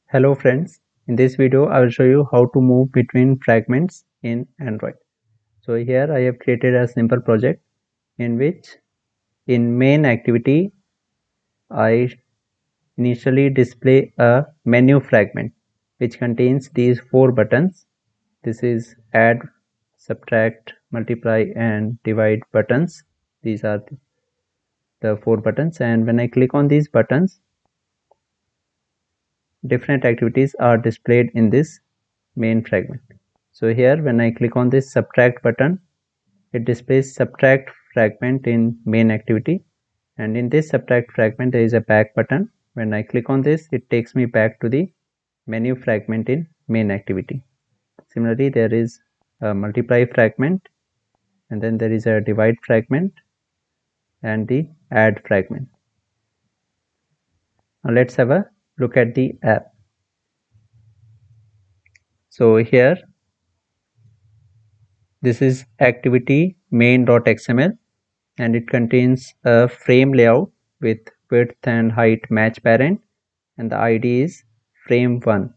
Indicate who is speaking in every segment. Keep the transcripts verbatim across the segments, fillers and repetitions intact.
Speaker 1: Hello friends, in this video I will show you how to move between fragments in Android. So here I have created a simple project in which in main activity I initially display a menu fragment which contains these four buttons. This is add, subtract, multiply and divide buttons. These are the four buttons, and when I click on these buttons, different activities are displayed in this main fragment. So here when I click on this subtract button, it displays subtract fragment in main activity, and in this subtract fragment there is a back button. When I click on this, it takes me back to the menu fragment in main activity. Similarly, there is a multiply fragment, and then there is a divide fragment and the add fragment. Now let's have a look at the app. So here this is activity main.xml, and it contains a frame layout with width and height match parent, and the I D is frame one.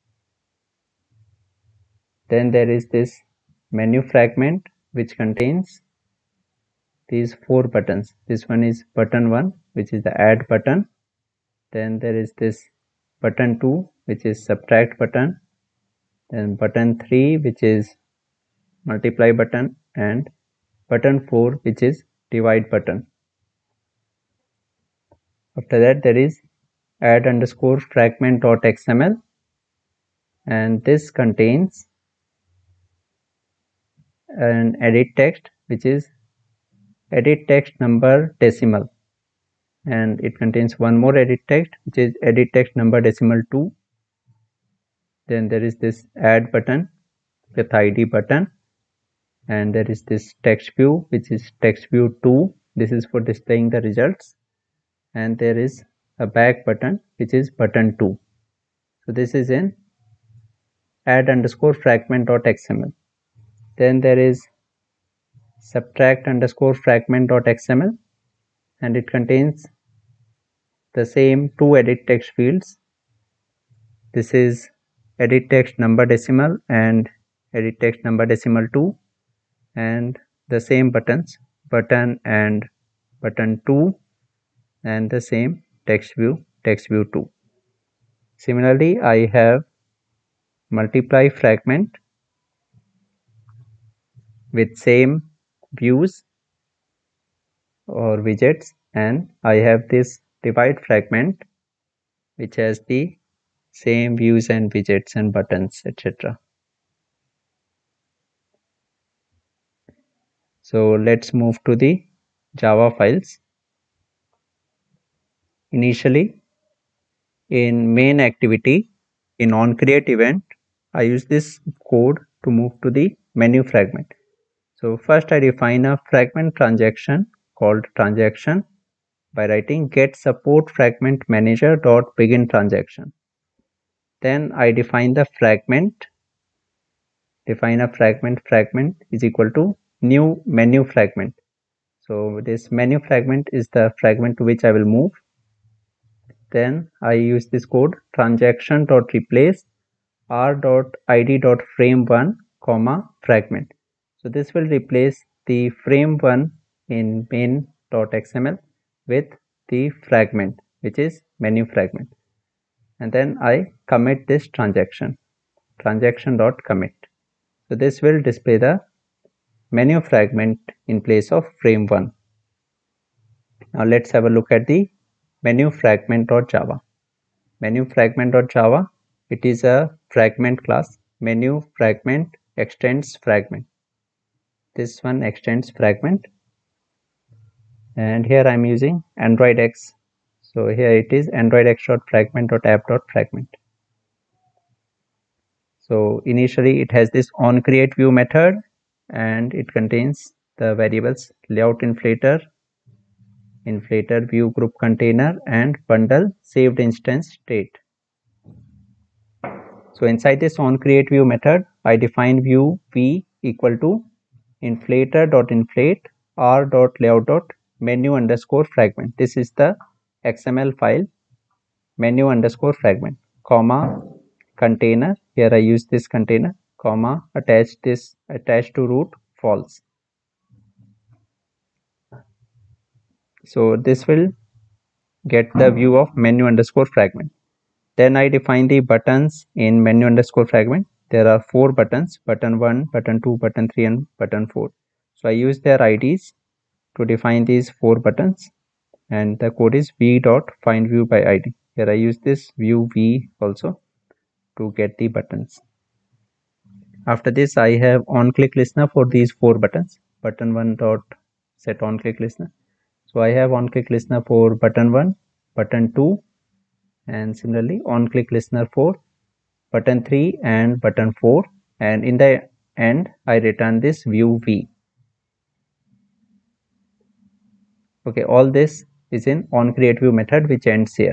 Speaker 1: Then there is this menu fragment which contains these four buttons. This one is button one, which is the add button. Then there is this button two, which is subtract button. Then button three, which is multiply button, and button four, which is divide button. After that there is add underscore fragment.xml, and this contains an edit text which is edit text number decimal, and it contains one more edit text which is edit text number decimal two. Then there is this add button with I D button, and there is this text view which is text view two. This is for displaying the results, and there is a back button which is button two. So this is in add underscore fragment.xml. Then there is subtract underscore fragment.xml, and it contains the same two edit text fields. This is edit text number decimal and edit text number decimal two, and the same buttons, button and button two, and the same text view, text view two. Similarly, I have multiply fragment with same views or widgets, and I have this divide fragment which has the same views and widgets and buttons, et cetera. So let's move to the Java files. Initially, in main activity, in onCreate event, I use this code to move to the menu fragment. So first I define a fragment transaction called transaction by writing get support fragment manager dot begin transaction. Then I define the fragment, define a fragment, fragment is equal to new menu fragment. So this menu fragment is the fragment to which I will move. Then I use this code transaction dot replace r dot id dot frame one comma fragment. So this will replace the frame one in main.xml with the fragment which is menu fragment, and then I commit this transaction, transaction dot commit. So this will display the menu fragment in place of frame one. Now let's have a look at the menu fragment.java. Menu fragment.java, it is a fragment class. Menu fragment extends fragment. This one extends fragment, and here I am using Android X. So here it is Android X.fragment.app.fragment. So initially it has this onCreateView method, and it contains the variables layout inflator, inflator view group container, and bundle saved instance state. So inside this onCreateView method, I define view v equal to inflator.inflate r.layout.menu underscore fragment. This is the X M L file menu underscore fragment. comma container. Here I use this container, comma attach this attach to root false. So this will get the view of menu underscore fragment. Then I define the buttons in menu underscore fragment. There are four buttons, button one, button two, button three, and button four. So I use their I Ds to define these four buttons, and the code is v dot find view by I D. Here I use this view v also to get the buttons. After this, I have on click listener for these four buttons. Button one dot set on click listener. So I have on click listener for button one, button two, and similarly on click listener for button three and button four, and in the end I return this view v. Okay, all this is in on create view method, which ends here.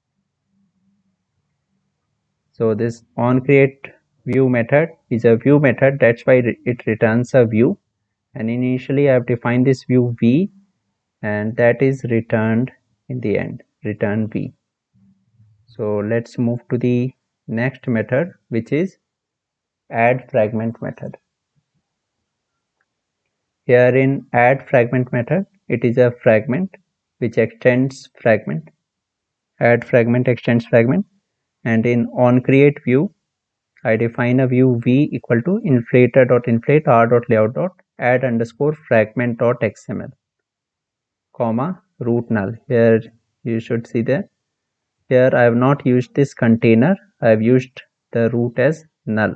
Speaker 1: So this on create view method is a view method, that's why it returns a view, and initially I have defined this view v, and that is returned in the end, return v. So let's move to the next method, which is add fragment method. Here in add fragment method, it is a fragment which extends fragment. Add fragment extends fragment, and in on create view I define a view v equal to inflator dot inflate r dot layout dot add underscore fragment dot xml, comma root null. Here you should see that here I have not used this container, I have used the root as null.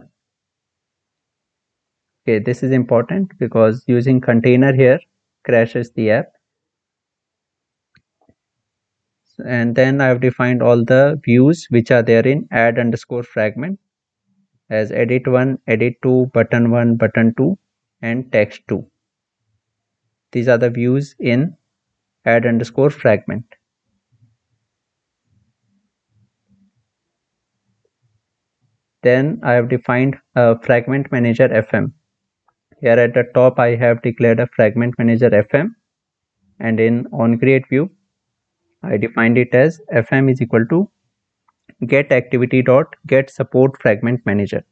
Speaker 1: Okay, this is important because using container here crashes the app. And then I have defined all the views which are there in add underscore fragment as edit one, edit two, button one, button two, and text two. These are the views in add underscore fragment. Then I have defined a fragment manager F M. Here at the top I have declared a fragment manager F M, and in on create view I defined it as F M is equal to get activity dot get support fragment manager.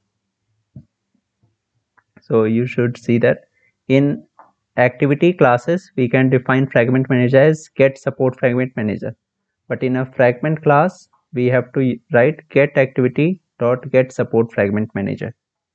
Speaker 1: So you should see that in activity classes we can define fragment manager as get support fragment manager, but in a fragment class we have to write get activity dot get support fragment manager.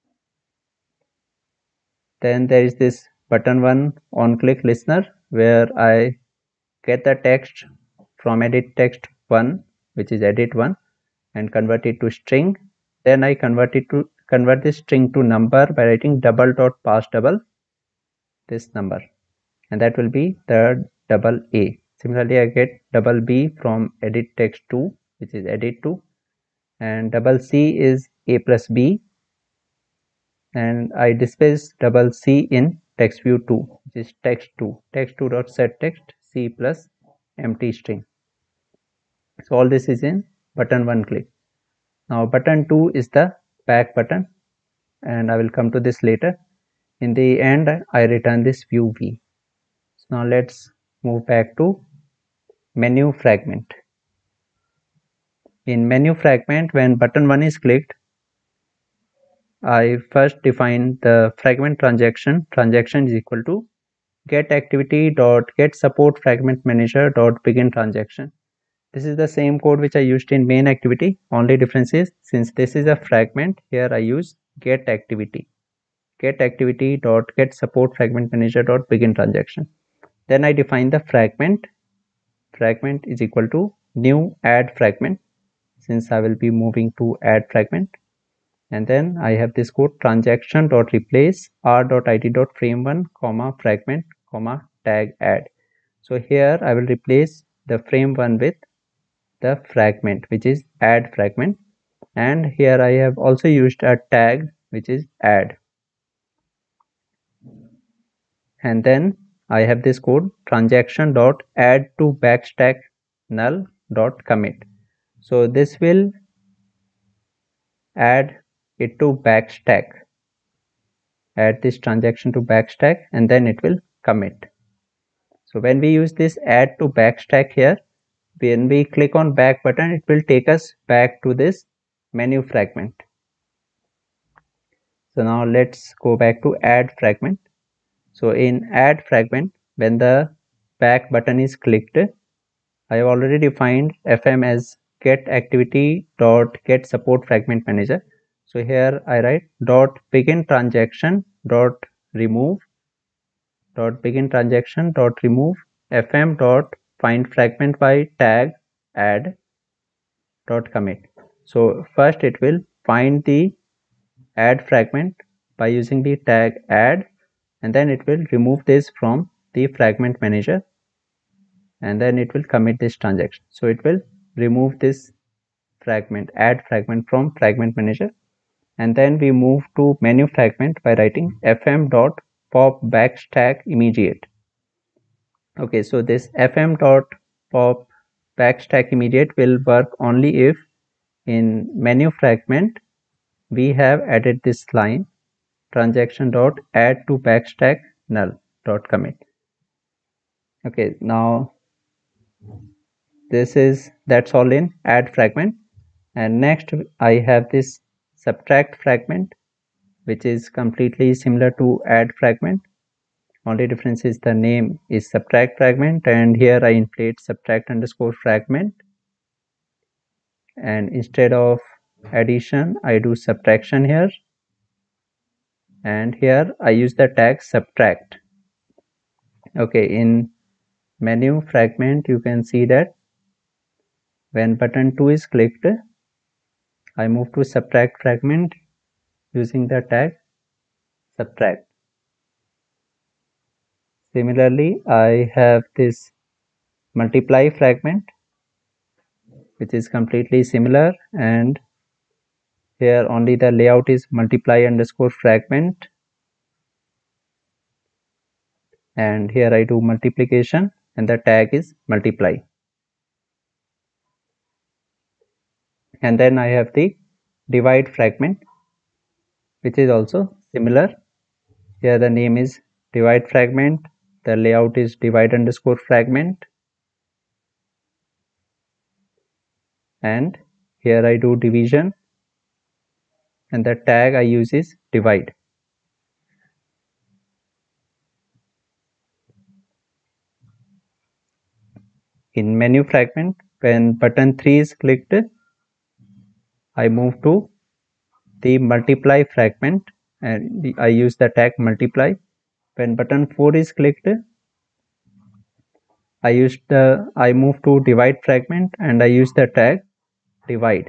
Speaker 1: Then there is this button one on click listener where I get the text from edit text one, which is edit one, and convert it to string. Then I convert it to convert this string to number by writing double dot pass double this number, and that will be the double A. Similarly, I get double B from edit text two, which is edit two, and double C is A plus B, and I displace double C in text view two, which is text two, text two dot set text C plus empty string. So all this is in button one click. Now button two is the back button, and I will come to this later. In the end I return this view v. So now let's move back to menu fragment. In menu fragment, when button one is clicked, I first define the fragment transaction. Transaction is equal to get activity dot get support fragment manager dot begin transaction. This is the same code which I used in main activity. Only difference is, since this is a fragment, here I use get activity. Get activity dot get support fragment manager dot begin transaction. Then I define the fragment. Fragment is equal to new add fragment, since I will be moving to add fragment. And then I have this code transaction dot replace r dot id dot frame one comma fragment comma tag add. So here I will replace the frame one with the fragment, which is add fragment, and here I have also used a tag which is add. And then I have this code transaction dot add to backstack null dot commit. So this will add it to backstack, add this transaction to backstack, and then it will commit. So when we use this add to backstack here, when we click on back button, it will take us back to this menu fragment. So now let's go back to add fragment. So in add fragment, when the back button is clicked, I have already defined F M as get activity dot get support fragment manager. So here I write dot begin transaction dot remove dot begin transaction dot remove fm dot find fragment by tag add dot commit. So first it will find the add fragment by using the tag add, and then it will remove this from the fragment manager, and then it will commit this transaction. So it will remove this fragment, add fragment from fragment manager, and then we move to menu fragment by writing fm dot pop backstack immediate. Okay, so this fm dot pop backstack immediate will work only if in menu fragment we have added this line transaction dot add to backstack null dot commit. Okay, now this is that's all in add fragment. And next I have this subtract fragment, which is completely similar to add fragment. Only difference is the name is subtract fragment, and here I inflate subtract underscore fragment, and instead of addition I do subtraction here, and here I use the tag subtract. Okay, in menu fragment you can see that when button two is clicked, I move to subtract fragment using the tag subtract. Similarly, I have this multiply fragment, which is completely similar, and here only the layout is multiply underscore fragment, and here I do multiplication and the tag is multiply. And then I have the divide fragment, which is also similar. Here the name is divide fragment, the layout is divide underscore fragment, and here I do division and the tag I use is divide. In menu fragment, when button three is clicked, I move to the multiply fragment and I use the tag multiply. When button four is clicked, I use the I move to divide fragment and I use the tag divide,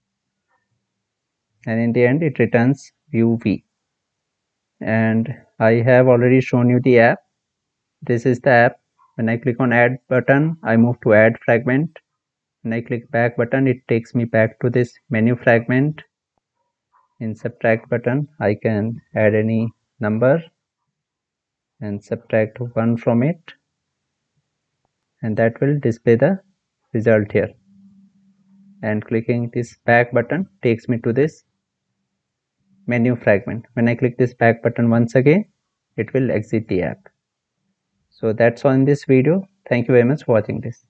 Speaker 1: and in the end it returns U V. And I have already shown you the app. This is the app. When I click on add button, I move to add fragment. When I click back button, it takes me back to this menu fragment. In subtract button, I can add any number and subtract one from it, and that will display the result here. And clicking this back button takes me to this menu fragment. When I click this back button once again, it will exit the app. So that's all in this video. Thank you very much for watching this.